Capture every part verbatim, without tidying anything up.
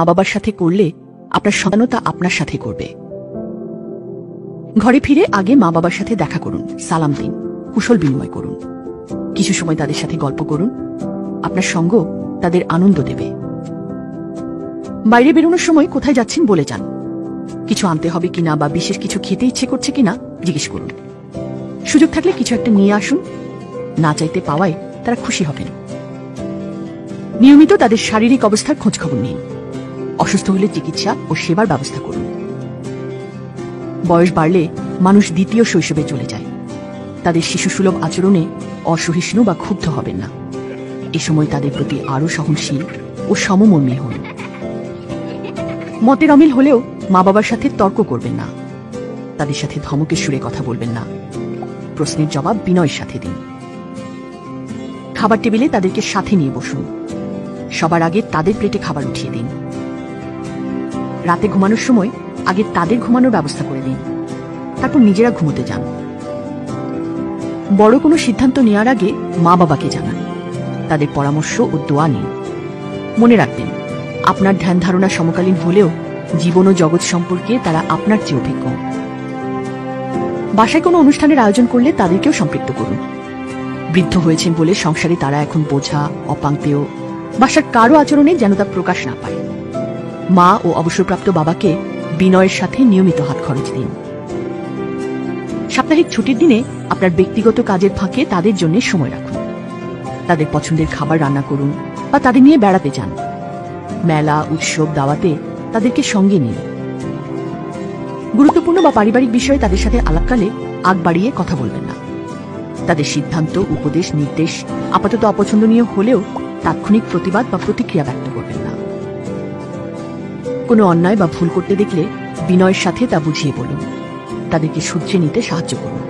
মা বাবার সাথে করলে আপনার সন্তানও তা আপনার সাথে করবে। ঘরে ফিরে আগে মা বাবার সাথে দেখা করুন, সালাম দিন, কুশল বিনিময় করুন, কিছু সময় তাদের সাথে গল্প করুন। আপনার সঙ্গ তাদের আনন্দ দেবে। বাইরে বেরোনোর সময় কোথায় যাচ্ছেন বলে যান। কিছু আনতে হবে কিনা বা বিশেষ কিছু খেতে ইচ্ছে করছে কিনা জিজ্ঞেস করুন। সুযোগ থাকলে কিছু একটা নিয়ে আসুন। না চাইতে পাওয়ায় তারা খুশি হবেন। নিয়মিত তাদের শারীরিক অবস্থার খোঁজ খবর নিন। অসুস্থ হলে চিকিৎসা ও সেবার ব্যবস্থা করুন। বয়স বাড়লে মানুষ দ্বিতীয় শৈশবে চলে যায়। তাদের শিশুসুলভ আচরণে অসহিষ্ণু বা ক্ষুব্ধ হবেন না। এ সময় তাদের প্রতি আরও সহনশীল ও সমমর্মী হন। মতের অমিল হলেও মা বাবার সাথে তর্ক করবেন না। তাদের সাথে ধমকের সুরে কথা বলবেন না। প্রশ্নের জবাব বিনয়ের সাথে দিন। খাবার টেবিলে তাদেরকে সাথে নিয়ে বসুন। সবার আগে তাদের প্লেটে খাবার উঠিয়ে দিন। রাতে ঘুমানোর সময় আগে তাদের ঘুমানোর ব্যবস্থা করে দিন, তারপর নিজেরা ঘুমোতে যান। বড় কোনো সিদ্ধান্ত নেওয়ার আগে মা বাবাকে জানান। তাদের পরামর্শ ও দোয়া নিন। মনে রাখবেন, আপনার ধ্যান ধারণা সমকালীন হলেও জীবন ও জগৎ সম্পর্কে তারা আপনার চেয়ে অভিজ্ঞ। বাসায় কোনো অনুষ্ঠানের আয়োজন করলে তাদেরকেও সম্পৃক্ত করুন। বৃদ্ধ হয়েছেন বলে সংসারে তারা এখন বোঝা, অপাঙ্ক্তেয়, বাসার কারো আচরণে যেন তা প্রকাশ না পায়। মা ও অবসরপ্রাপ্ত বাবাকে বিনয়ের সাথে নিয়মিত হাত খরচ দিন। সাপ্তাহিক ছুটির দিনে আপনার ব্যক্তিগত কাজের ফাঁকে তাদের জন্য সময় রাখুন। তাদের পছন্দের খাবার রান্না করুন বা তাদের নিয়ে বেড়াতে যান। মেলা, উৎসব, দাওয়াতে তাদেরকে সঙ্গে নিন। গুরুত্বপূর্ণ বা পারিবারিক বিষয়ে তাদের সাথে আলাপকালে আগ বাড়িয়ে কথা বলবেন না। তাদের সিদ্ধান্ত, উপদেশ, নির্দেশ আপাতত অপছন্দনীয় হলেও তাৎক্ষণিক প্রতিবাদ বা প্রতিক্রিয়া ব্যক্ত করবেন না। কোনো অন্যায় বা ভুল করতে দেখলে বিনয়ের সাথে তা বুঝিয়ে বলুন। তাদেরকে শুধরে নিতে সাহায্য করুন।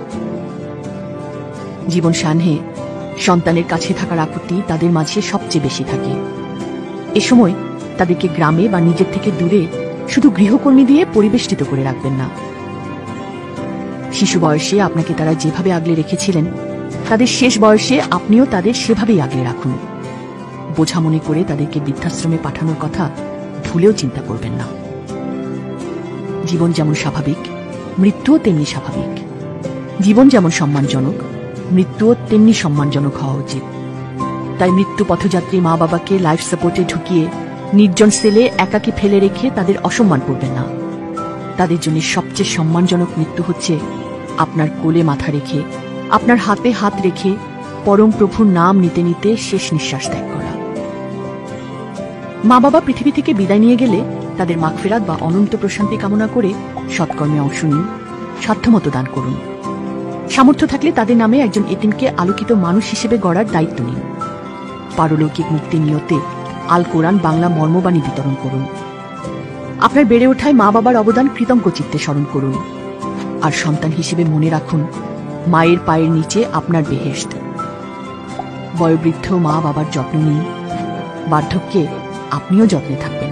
জীবন সান্হে সন্তানের কাছে থাকার আপত্তি তাদের মাঝে সবচেয়ে বেশি থাকে। এ সময় তাদেরকে গ্রামে বা নিজের থেকে দূরে শুধু গৃহকর্মী দিয়ে পরিবেষ্টিত করে রাখবেন না। শিশু বয়সে আপনাকে তারা যেভাবে আগলে রেখেছিলেন, তাদের শেষ বয়সে আপনিও তাদের সেভাবেই আগলে রাখুন। বোঝা মনে করে তাদেরকে বৃদ্ধাশ্রমে পাঠানোর কথা ভুলেও চিন্তা করবেন না। জীবন যেমন স্বাভাবিক, মৃত্যুও তেমনি স্বাভাবিক। জীবন যেমন সম্মানজনক, মৃত্যুও তেমনি সম্মানজনক হওয়া উচিত। তাই মৃত্যু পথযাত্রী মা বাবাকে লাইফ সাপোর্টে ঢুকিয়ে নির্জন সেলে একাকে ফেলে রেখে তাদের অসম্মান করবেন না। তাদের জন্য সবচেয়ে সম্মানজনক মৃত্যু হচ্ছে আপনার কোলে মাথা রেখে, আপনার হাতে হাত রেখে পরম প্রভুর নাম নিতে নিতে শেষ নিঃশ্বাস ত্যাগ করা। মা বাবা পৃথিবী থেকে বিদায় নিয়ে গেলে তাদের মাগফিরাত বা অনন্ত প্রশান্তি কামনা করে সৎকর্মে অংশ নিন, সাধ্যমতো দান করুন। সামর্থ্য থাকলে তাদের নামে একজন এতিমকে আলোকিত মানুষ হিসেবে গড়ার দায়িত্ব নিন। পারলৌকিক মুক্তির নিয়তে আল কোরআন বাংলা মর্মবাণী বিতরণ করুন। আপনার বেড়ে ওঠায় মা বাবার অবদান কৃতজ্ঞ চিত্তে স্মরণ করুন। আর সন্তান হিসেবে মনে রাখুন, মায়ের পায়ের নিচে আপনার বেহেশত। বয়োবৃদ্ধ মা বাবার যত্ন নিন। বার্ধক্যে আপনিও যত্নে থাকবেন।